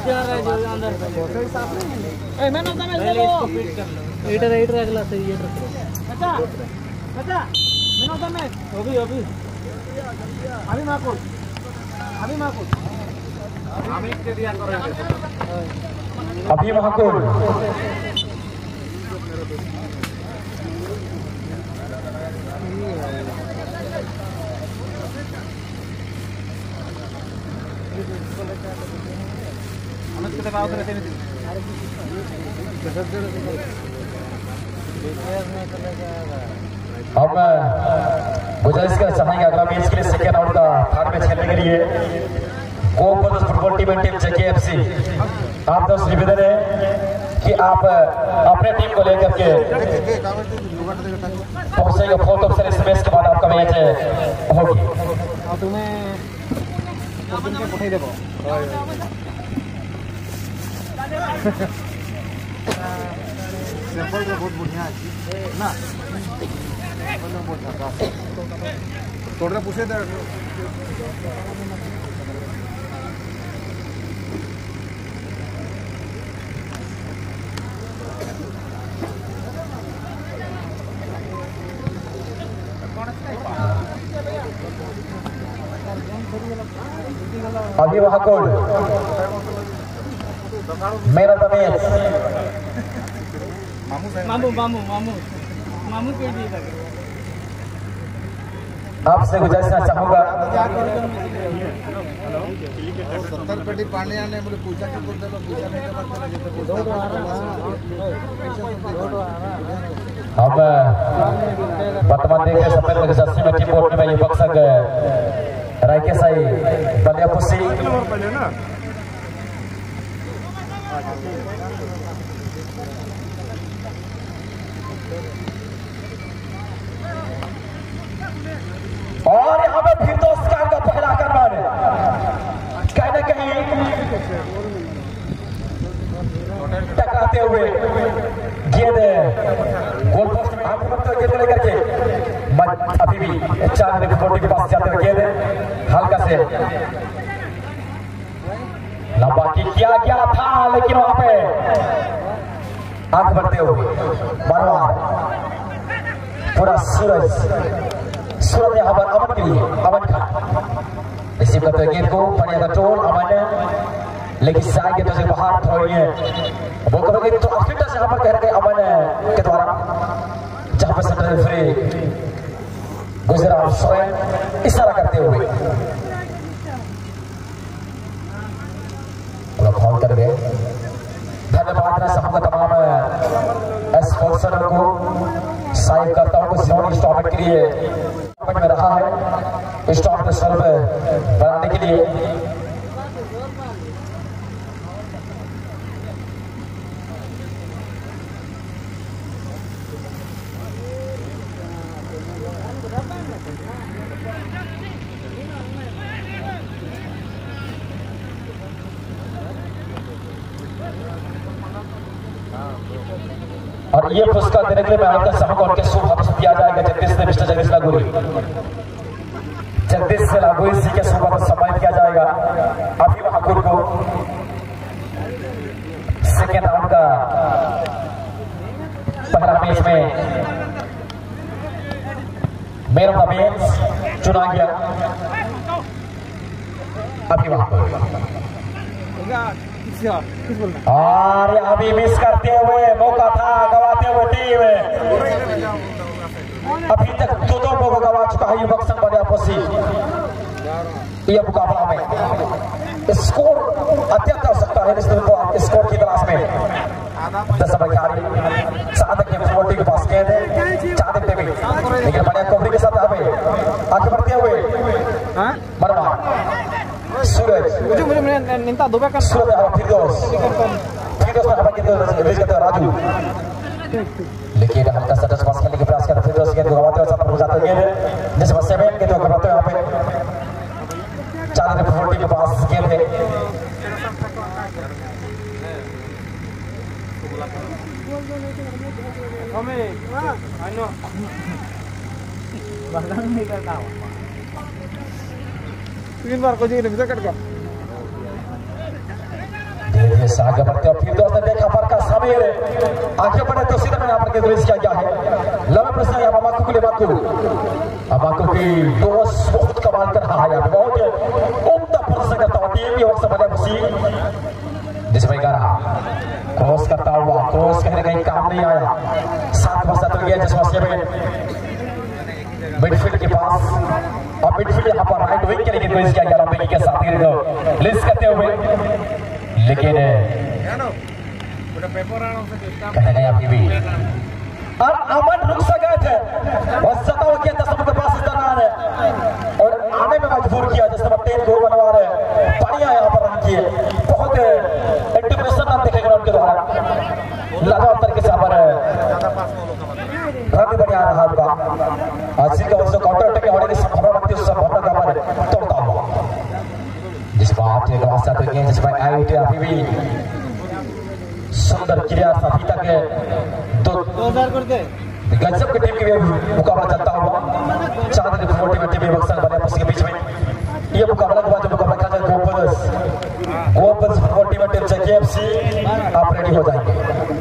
Man of the match दे दो। इधर अगला सही है। अच्छा मैन ऑफ द मैच अभी माकुल अभी माकुल हम गुजारिश कर चाहेंगे अगला मैच के लिए सेकेंड राउंड का थर्ड मैच खेलने के लिए Gokul football team and team JKFC आप दोस्त निवेदन है कि आप अपने टीम को लेकर के पहुंचेंगे। फोर्थ ऑप्शन इस मैच के बाद आपका मैच होगी। तुम्हें बहुत बढ़िया ना थोड़ा पूछे तो अभी वहां कौन मेरा तमेज मामू के लिए आपसे गुजारिश चाहूंगा। 70 पेटी पांड्या ने बोले पूछा कि पूछा नहीं हम वर्तमान देख रहे सफेद जर्सी में टीम बोर्ड में युवक संघ रायकेसाई बलियापुसी और यहाँ पे फिर दोस्तान का पहला आक्रमण कहीं ना कहीं टकराते हुए गेंद गोल पोस्ट गेंद लेकर के अभी भी 4 फुटबॉल के पास जाते हुए गेंद हल्का से लंबा किया गया था लेकिन वहां पे आंख बढ़ते हुए बार पूरा सूरज यहाँ पर अमन के लिए अमन का रिसीव करते हुए गेंद को बढ़िया कंट्रोल अमन लेकिन जाएंगे तो बाहर थोड़ी है वो करोगे तो फिर से यहाँ पर कह रहे अमन के द्वारा जहां पर सेंटर फ्री गुजरा स्वयं इशारा करते हुए कॉल कर गए। धन्यवाद समूह तमाम स्पॉन्सरों को साइन करता हूं इस टूर्नामेंट के लिए में रहा है इस टूर्नामेंट सर्व बनाने के लिए। और ये पुरस्कार देने के लिए मैं आपका समूह को उनके शुभ हाथों से दिया जाएगा जगदीश से मिस्टर जगदीश लागूरी जी के शुभ हाथों सम्मानित किया जाएगा। अभी महाकुर को सेकेंड राउंड का पहला मैच में मैन ऑफ द मैच चुना गया। अभी महाकुर और अभी मिस करते हुए मौका था गवाते हुए टीम अभी तक दो मौका गवा चुका है युवक संघ बलियापुसी। ये मुकाबला में स्कोर अत्यंत आवश्यकता है स्कोर की तलाश में 10 खिलाड़ी चादक के फुटबॉल के पास गेंद है चादक देवी लेकिन बढ़िया कवरी के साथ आगे बढ़ते हुए मरवा सूरज राजू लेकिन हल्का सा टच पास खेलने के प्रयास करते फिर गेंद गवाते हुए साथ जाते हुए जिस बच्चे में गेंद गवाते हुए यहाँ पे चादर फुटबॉल के पास गेंद है। धीरे से आगे बढ़ते और फिर दोस्त ने देखा पर का समीर आगे बढ़े तो सीधा यहाँ पर के दृश्य क्या क्या है लंबा प्रश्न है माकू के लिए माकू की दोस्त बहुत कमाल कर रहा है यहाँ बहुत उम्दा प्रश्न करता हुआ टीम भी वक्त समझा खुशी जिसमें कहा क्रॉस करता हुआ क्रॉस कहीं ना कहीं काम नहीं आया 7 वर्ष तो गया जिस मौके में मिडफील्ड के पास और मिडफील्ड यहाँ पर राइट विंग के लिए कोशिश किया गया लंबी के साथ लिस्ट करते हुए लेकिन कहीं नहीं अभी भी और अमन रुक सके थे और सताओ किया 10 नंबर के पास इस तरह है और आने में मजबूर किया जिस नंबर 3 गोल बनवा रहे बढ़िया यहाँ पर रन किए बहुत इंटीग्रेशन आप देखेंगे उनके द्वारा लगातार तरीके से पर रन बढ़िया रहा उनका आज का उसको काउंटर अटैक होने की संभावना रखती है उस संभावना का पर तोड़ता हुआ जिस बात के वास्ता तो ये जिसमें आए उठे अभी भी सुंदर क्रिया अभी तक है 2000 करते गजब की टीम की मुकाबला चलता हुआ चांद की मोटी टीम बक्सर बने उसके बीच में ये मुकाबला के बाद जो मुकाबला खेला जाए गोपल्स मोटी टीम से केएफसी आप रेडी हो जाएंगे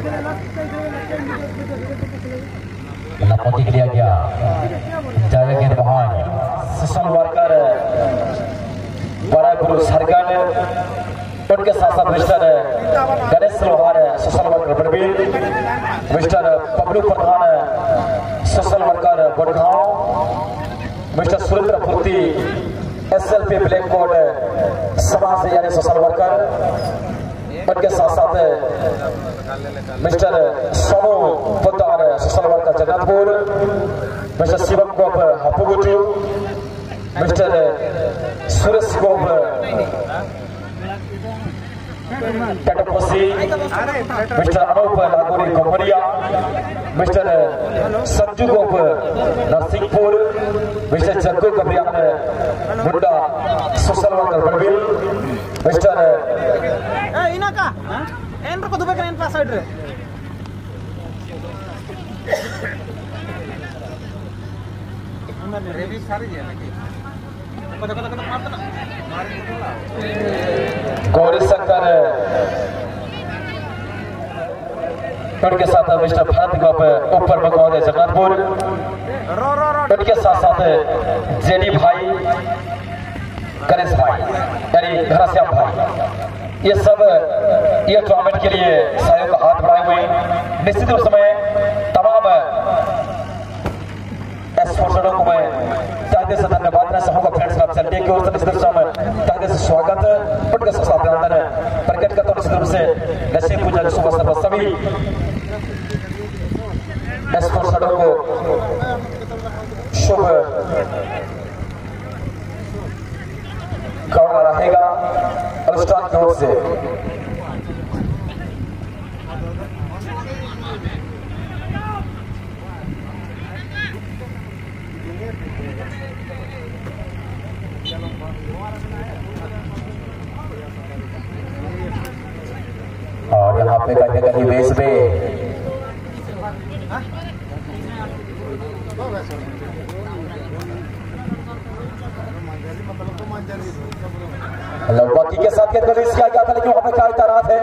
नपति लिया गया जावे के महान सोशल वर्कर बड़ा गुरु सरगन उनके साथ साथ mister Ganesh Lohar social worker Praveen mister Pablu Pradhan social worker Gurgaon mister Surendra Furti SLP black board समाज यानी सोशल वर्कर उनके साथ साथ mister Sonu Podar social worker Jagannathpur mister Shivam Gop Hapugutu mister Suresh Gop Tatposi mister Anup Nagori Komaria mister Sanju Gop Narsinghpur mister Jaggu Kabiyan Munda social worker Barbil mister इनका एंटर को दुबे करें पास साइड रे रेवी सारी है गौरी शंकर उनके साथ मिस्टर भरत गोप ऊपर मकौदे जगन्नाथपुर उनके साथ साथ जेडी भाई गणेश भाई यानी घनश्याम भाई ये सब ये टूर्नामेंट के लिए सहयोग का हाथ बढ़ाए हुए निश्चित रूप में तमाम स्पॉन्सरों को मैं तहे से धन्यवाद देना चाहूंगा फ्रेंड्स क्लब संडे की ओर से निश्चित रूप से तहे से स्वागत उनके साथ अभिनंदन प्रकट करता हूं निश्चित रूप से नसीब पूजा शुभ अवसर पर सभी स्पॉन्सरों को शुभ कामना रहेगा अनुष्ठान की ओर से और यहाँ पे कहीं कहीं बेस में बाकी के साथ किया गया था लेकिन वहां पे क्या इतारात है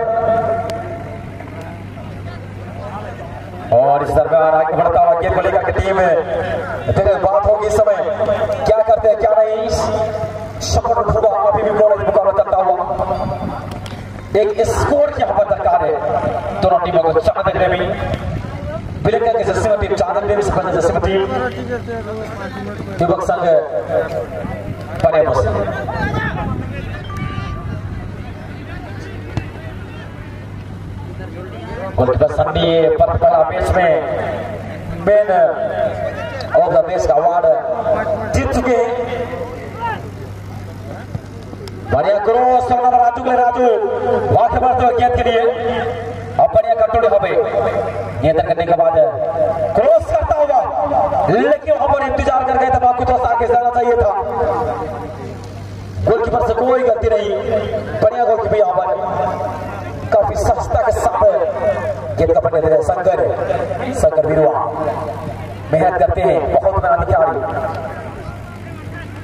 और इस दरमियान आगे बढ़ता हुआ गेंद को लेकर के टीम बात होगी इस समय क्या करते हैं क्या नहीं सफल होगा अभी भी मुकाबला करता हुआ एक स्कोर की यहाँ पर दरकार है दोनों टीमों को चांद देवी बिलंगा के जैसे टीम चांद देवी से जैसे टीम युवक संघ बड़े गोलकीपर सन्नी पला मैच में मैन ऑफ द मैच का अवार्ड जीत चुके हैं बढ़िया क्रॉस राजू के राजू वाट बढ़ते हुए गेंद के लिए अब बढ़िया कंट्रोल हो गई नियंत्रण करने के बाद क्रॉस करता हुआ लेकिन वहां पर इंतजार कर गए थे आपको थोड़ा सा आगे जाना चाहिए था गोलकीपर से कोई गलती नहीं बढ़िया गोलकीपर यहाँ पर काफी सस्ता के साथ गेंद का पकड़ रहे शंकर बिरुआ मेहनत करते हैं बहुत मेहनत खिलाड़ी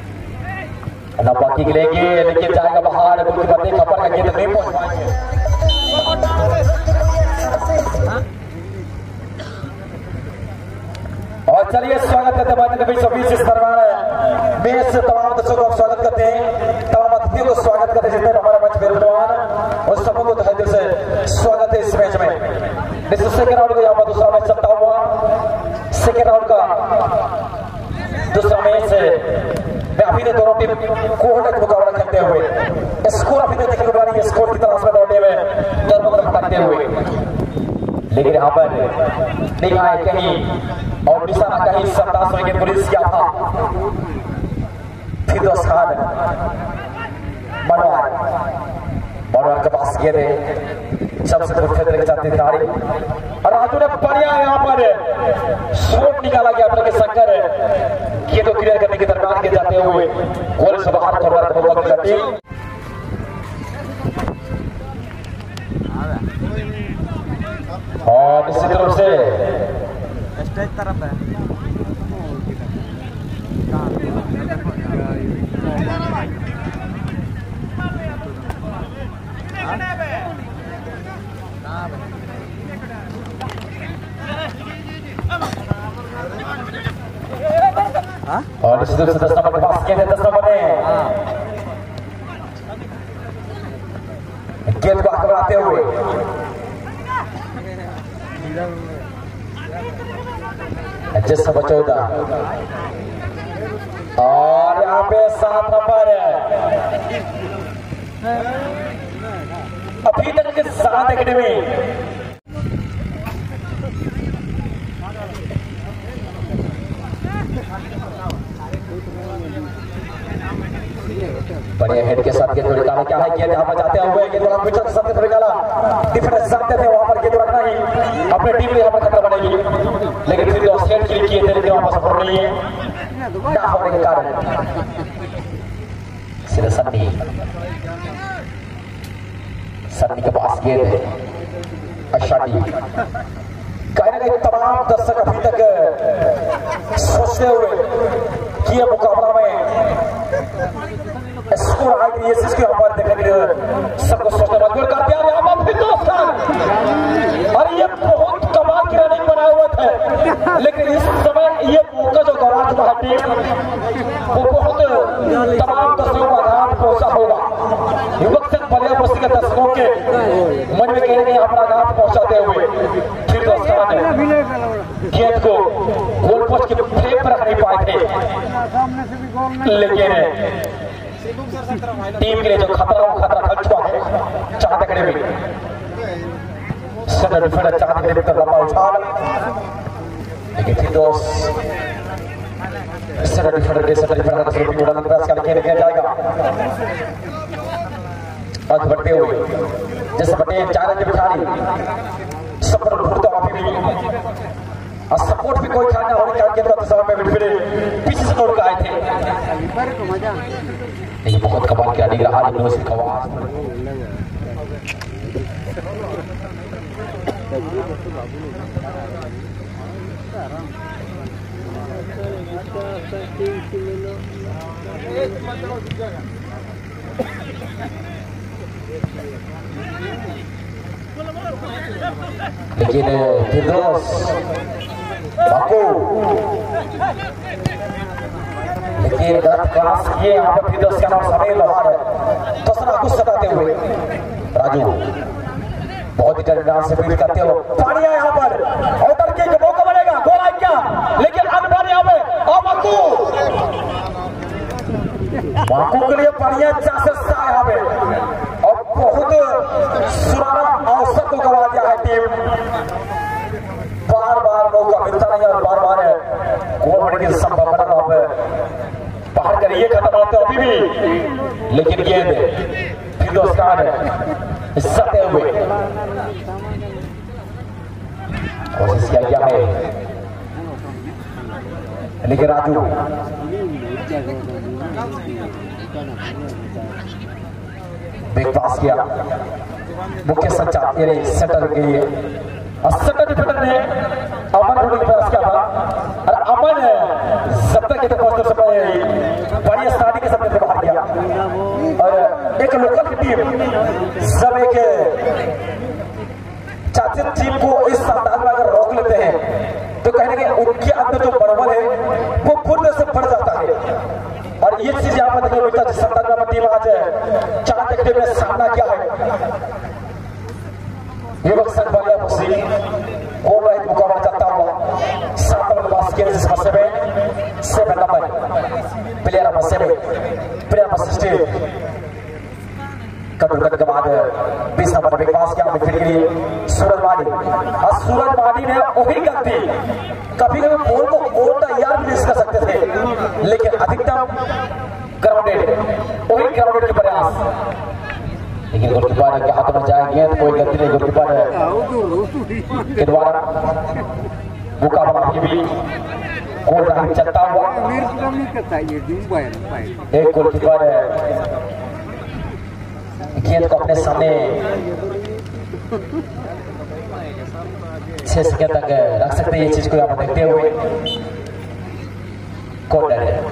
बाकी के लेंगे लेकिन जाएगा बाहर गोलकीपर देखा पर गेंद नहीं पहुंच पाएंगे के बीच इस दरबार में से तमाम दर्शकों का स्वागत करते हैं, तमाम अतिथियों को स्वागत करते हैं जितने हमारा मंच मेजबान और सबों को तहे दिल से स्वागत है इस मैच में। सेकेंड राउंड का यहाँ पर दूसरा मैच चलता हुआ, सेकेंड राउंड का दूसरा मैच में अभी ने दोनों टीम कोहट मुकाबला खेलते हुए स्कोर अभी ने देखने को मिला नहीं, स्कोर की तरफ से दौड़ने में दरबदर भटकते हुए, लेकिन यहाँ पर निगाहें कहीं और निशाना कहीं सरदार के पुलिस किया था। फिरदौस खान मनवार के पास ये थे सबसे क्षेत्र के साथ खिलाड़ी और राजू ने बढ़िया यहाँ पर शॉट निकाला गया अपने शंकर ये तो क्लियर करने के दरमियान के जाते हुए गोल से बाहर करवा टीम और निश्चित रूप से स्टेज तरफ है। और निश्चित रूप से 10 नंबर के पास गेंद है, 10 नंबर ने गेंद को आगे हुए जिस नंबर 14 और यहाँ पे 7 नंबर अभी तक के 7 देखने में बढ़िया हेड के साथ गेंद निकाला क्या है, गेंद यहाँ पर जाते हुए गेंद पिछले के साथ निकाला डिफेंस जानते थे वहां पर गेंद रखना ही अपने टीम में यहाँ पर खतरा बनेगी, लेकिन फिर जो सेट क्लिक किए थे लेकिन वहां पर सफल नहीं है ना होने के कारण सीधे सन्नी के पास गेंद है अशाटी कहीं ना कहीं तमाम दर्शक अभी तक सोचते हुए कि ये मुकाबला में स्कोर आई है इसके ऊपर देखने के लिए सबको सोचने मजबूर कर दिया यहाँ पर फिर और ये बहुत कमाल की रनिंग बना हुआ था, लेकिन इस समय ये मौका जो गौराज महाटी वो बहुत तमाम दर्शकों को आघात पहुंचा होगा। युवक संघ बलिया बस्ती के दर्शकों के मन में कहीं ना कहीं अपना आघात पहुंचाते हुए फिर दोस्तान गेंद को गोल पोस्ट के फ्रेम पर रख नहीं पाए थे, लेकिन टीम के लिए जो खतरा वो खतरा खल चुका है। चाहते खड़े भी सदर डिफेंडर चाहते खड़े तक लंबा उछाल, लेकिन फिर दोस्त सदर डिफेंडर के सदर डिफेंडर का शॉट उड़ाने का प्रयास किया जाएगा आगे बढ़ते हुए जैसे पटेल चार के खिलाड़ी सपोर्ट ढूंढता अभी भी और सपोर्ट भी कोई खाना होने के बाद समय में फिर पीछे से दौड़ के आए थे। ये बहुत कमाल क्या दिख रहा है यूनिवर्सिटी का आवाज लेकिन फिरदौस बाकू लेकिन गलत क्रॉस किए यहाँ पर फिरदौस का नाम समीर लोहार है तो सर कुछ सताते हुए राजू बहुत ही टर्मिनाल से फील्ड करते हो पानी है यहाँ पर और तड़के का मौका बनेगा गोल आए क्या, लेकिन अनवर यहाँ पे और बाकू के लिए बढ़िया चांसेस था यहाँ पे और बहुत सुनहरा अवसर को गवा दिया है टीम। बार बार मौका मिलता नहीं और बार बार गोल होने की संभावना बाहर करिए खत्म होते अभी भी, लेकिन गेंद फिरदौस खान सते हुए कोशिश किया गया है, लेकिन राजू बिग पास किया मुख्य संचार सेंटर के लिए और सेंटर डिफेंडर ने अमन को प्रयास किया था और अमन जब तक तो पहुंचने से पहले बड़ी आसानी के साथ बाहर गया और एक लोकल की टीम जब एक चाची टीम को इस अंदाज में अगर रोक लेते हैं तो कहीं ना कहीं उनके अंदर जो बड़बड़ है वो पूर्ण आज चार देखते हुए सामना किया है युवक संघ वालिया मुसी गोल रहित मुकाबला चलता हुआ 7 नंबर पास के समस्या में 7 number player number 7 player number 16 कटुकट के बाद 20 नंबर विकास क्या मिडफील्ड के लिए सूरज मानी और सूरज मानी ने वही गलती कभी कभी बॉल को और तैयार भी नहीं कर सकते थे लेकिन अधिकतम ग्राउंडेड वही ग्राउंडेड के प्रयास लेकिन गोलकीपर के हाथ में जाएंगे तो कोई गलती नहीं गोलकीपर के द्वारा मुकाबला भी गोल रहा चलता हुआ एक गोलकीपर गेंद को अपने सामने 6 सेकंड तक रख सकते हैं ये चीज को आप देखते हुए कॉर्नर है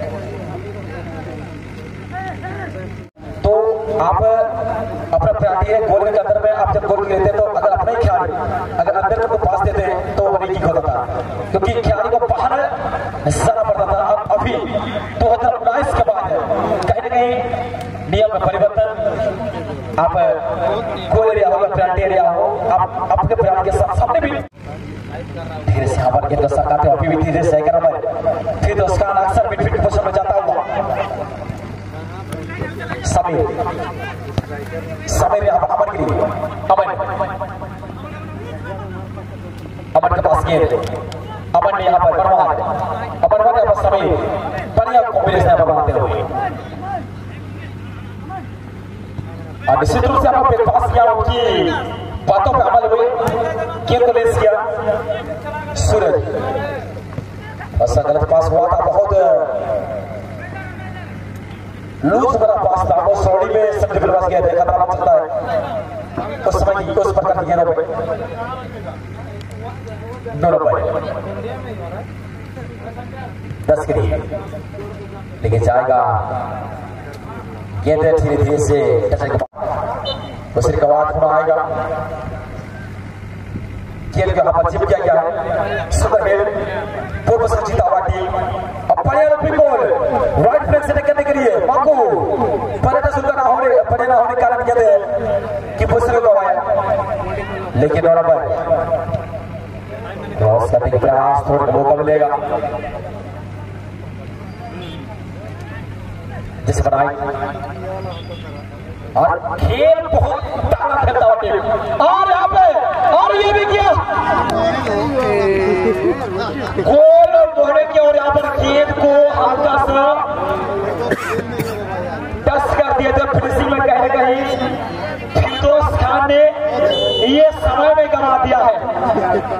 तो आप अपना प्रांती है गोल के अंदर में आप जब गोल लेते हैं तो अगर अपना ही खिलाड़ी अगर अंदर को पास देते हैं तो वो नहीं होता था क्योंकि खिलाड़ी को बाहर जाना पड़ता था अब अभी 2019 के बाद कहीं ना कहीं नियम में परिवर्तन आप गोल एरिया हो या पेनल्टी एरिया हो आप अपने प्रांत के सामने भी धीरे से हमारे गेंद को सरकाते हो अभी भी धीरे से सेकंड नंबर फिर तो उसका अक्सर मिडफील्ड पोजीशन में जाता हुआ समीर यहाँ पर अमन के लिए अमन के पास गेंद अमन ने यहाँ पर बनवार अमन यहाँ पर समीर बढ़िया कॉम्बिनेशन यहाँ पर बनाते हुए और निश्चित रूप से आप पास किया उनकी बातों पर अमल हुए गेंद को रेस किया सूरज ऐसा गलत पास हुआ था बहुत लूज बना पास था वो सोड़ी में सब डिफरेंस गया देखा था चलता है उस समय की उस प्रकार की गेंदों पे दोनों पर 10 के लिए लेकिन जाएगा गेंद धीरे धीरे से टचने के बाद दूसरी का बाद होना आएगा गेंद के हाथ चिप किया गया है सुपर हेड पूर्व से जीता हुआ टीम अब प्लेयर बिल्कुल राइट फ्लैंक से करने के लिए माकू परेटा सुनकर ना होने परे ना होने कारण कहते हैं कि दूसरे को आया लेकिन और पर क्रॉस करने का प्रयास थोड़ा मौका मिलेगा जिस बनाई और खेल बहुत तगड़ा खेलता हुआ टीम और यहाँ पे और ये भी किया गोल दोहरे के और यहाँ पर गेंद को हल्का सा टच कर दिया जब फिनिशिंग में कहीं ना कहीं फिरोज खान ने ये समय में गवा दिया है।